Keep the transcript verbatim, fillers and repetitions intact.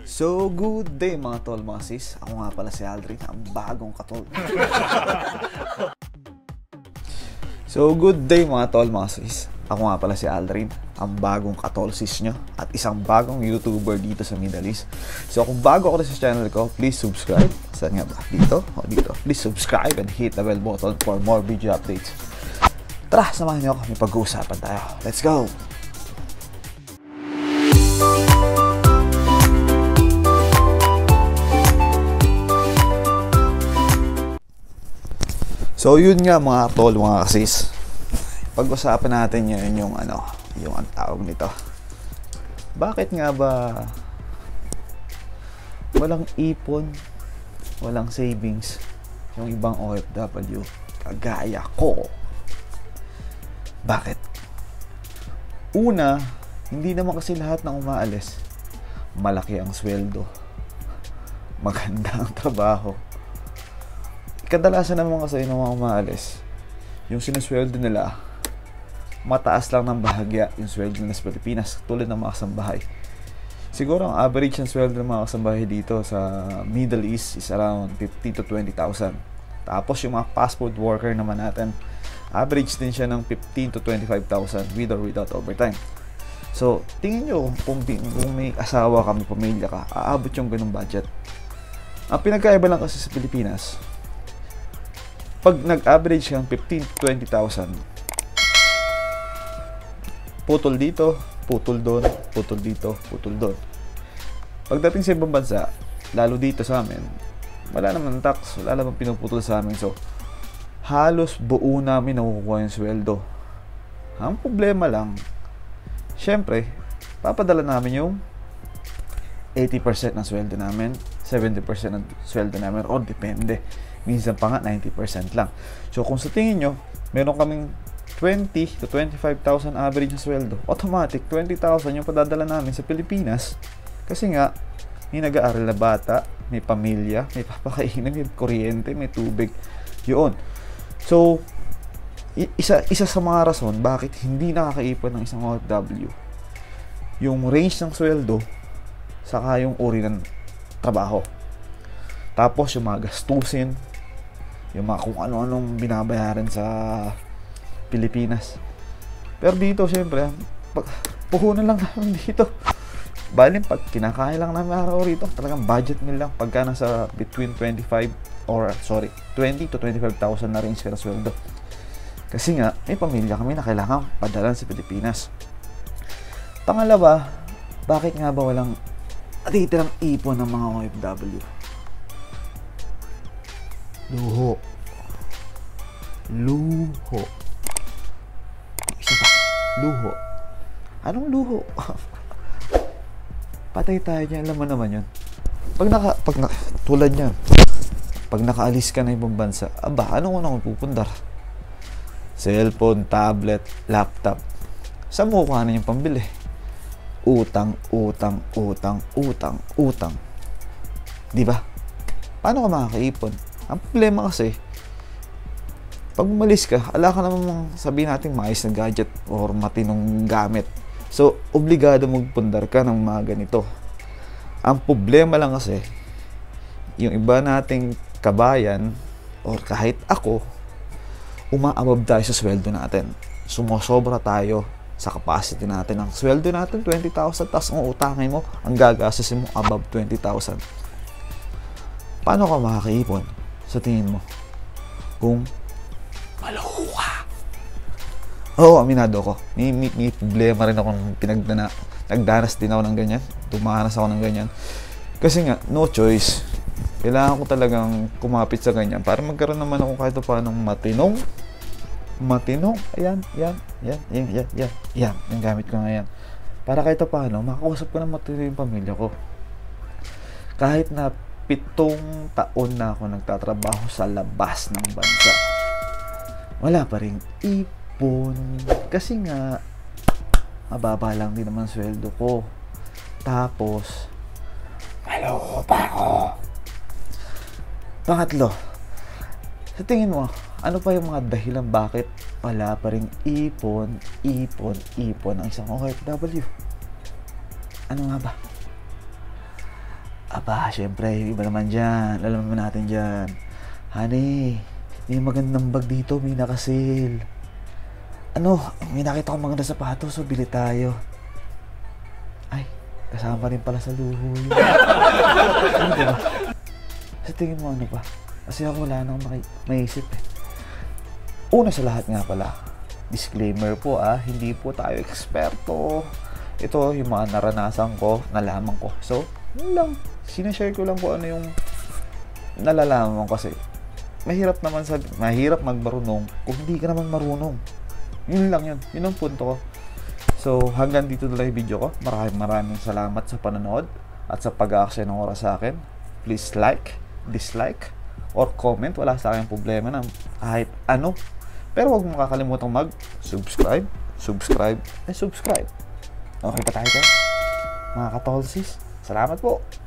So, good day mga tol, mga sis. Ako nga pala si Aldrin, ang bagong katol. So, good day mga tol, mga sis. Ako nga pala si Aldrin, ang bagong katol sis nyo at isang bagong YouTuber dito sa Middle East. So, kung bago ako na sa channel ko, please subscribe. Saan nga ba? Dito? O, dito. Please subscribe and hit the bell button for more video updates. Tara, samahan nyo ako. May pag-uusapan tayo. Let's go! So yun nga mga tol, mga kasis. Pag-usapan natin yun yung ano, yung ang tawag nito. Bakit nga ba walang ipon, walang savings yung ibang O F W kagaya ko? Bakit? Una, hindi naman kasi lahat ng umaalis malaki ang sweldo, maganda ang trabaho. Kadalasan naman kasi yung mga umaalis, yung sinusweldo nila, mataas lang ng bahagya yung sweldo nila sa Pilipinas, tulad ng mga kasambahay. Siguro ang average ng sweldo ng mga kasambahay dito sa Middle East is around fifteen to twenty thousand. Tapos yung mga passport worker naman natin, average din siya ng fifteen to twenty-five thousand with or without overtime. So, tingin nyo kung, kung may asawa ka, may pamilya ka, aabot yung ganung budget. Ang pinagkaiba lang kasi sa Pilipinas, pag nag-average kang fifteen to twenty thousand, putol dito, putol doon, putol dito, putol doon. Pagdating sa ibang bansa, lalo dito sa amin, wala naman tax, wala naman pinuputol sa amin. So, halos buo namin nakukuha yung sweldo. Ang problema lang, syempre, papadala namin yung eighty percent ng sweldo namin, seventy percent ng sweldo namin, o depende. Minsan pa nga ninety percent lang. So kung sa tingin nyo meron kaming twenty to twenty-five thousand average na sweldo, automatic twenty thousand yung padadala namin sa Pilipinas. Kasi nga may nag-aaral na bata, may pamilya, may papakainin, may kuryente, may tubig, yun. So isa, isa sa mga rason bakit hindi nakakaipon ng isang O F W, yung range ng sweldo saka yung uri ng trabaho. Tapos yung mga gastusin, yung mga kung ano-anong binabayaran sa Pilipinas. Pero dito, syempre, pag, puhunan lang namin dito. Baling, pag kinakain lang namin araw rito, talagang budget meal lang. Pagka nasa between twenty-five or, sorry, twenty to twenty-five thousand na range ka na sweldo. Kasi nga, may pamilya kami na kailangan padalan sa Pilipinas. Pangalawa, bakit nga ba walang natitirang ipon ng mga O F W? Luho. Luho. Isa pa. Luho. Anong luho? Patay tayo dyan. Alam mo naman yun. Pag naka... Pag na, tulad yan. Pag nakaalis ka na ibang bansa, aba, anong unang pupundar? Cellphone, tablet, laptop. Saan mo kuhanan yung pambili? Utang, utang, utang, utang, utang. Di ba? Paano ka makakaipon? Ang problema kasi, pag umalis ka, ala ka naman sabihin natin maayos na gadget or matinong gamit. So, obligado magpundar ka ng mga ganito. Ang problema lang kasi, yung iba nating kabayan, or kahit ako, umaabab tayo sa sweldo natin. Sumosobra tayo sa capacity natin. Ang sweldo natin, twenty thousand, tapos ang utangin mo, ang gagasasin mo, above twenty thousand. Paano ka makakaipon? Sa tingin mo, kung maloko ka? Oo, aminado ko. May, may, may problema rin ako nung pinagdana. Nagdanas din ako ng ganyan. Tumahanas ako ng ganyan. Kasi nga, no choice. Kailangan ko talagang kumapit sa ganyan para magkaroon naman ako kahit paano ng matinong. Matinong. Ayan, yan, yan, yan, yan, yan. Yan, yung gamit ko ngayon. Para kahit paano, makakusap ko ng matinong yung pamilya ko. Kahit na pitong taon na ako nagtatrabaho sa labas ng bansa, wala pa rin ipon. Kasi nga, mababa lang din naman sweldo ko. Tapos, maloko pa ako. Pangatlo, sa tingin mo, ano pa yung mga dahilan bakit wala pa rin ipon, ipon, ipon ang isang O F W? Ano nga ba? Aba, syempre, iba naman dyan. Alam naman natin dyan. Honey, may magandang bag dito, may nakasil. Ano, may nakita ko maganda sapatos, so bili tayo. Ay, kasama rin pala sa luho yun. Ano diba? Sa tingin mo ano pa? Kasi ako wala nang maki- maisip eh. Una sa lahat nga pala, disclaimer po ah, hindi po tayo eksperto. Ito yung mga naranasan ko, nalaman ko. So, yun lang. Sinashare ko lang po ano yung nalalaman ko kasi mahirap naman sa mahirap magmarunong kung hindi ka naman marunong. Yun lang yun. Yun ang punto ko. So, hanggang dito na lang yung video ko. Maraming maraming salamat sa panonood at sa pag-aaksaya ng oras sa akin. Please like, dislike, or comment. Wala sa akin problema na kahit ano. Pero huwag mo makakalimutang mag-subscribe, subscribe, and subscribe. Okay pa tayo tayo? Mga katolsis, salamat po.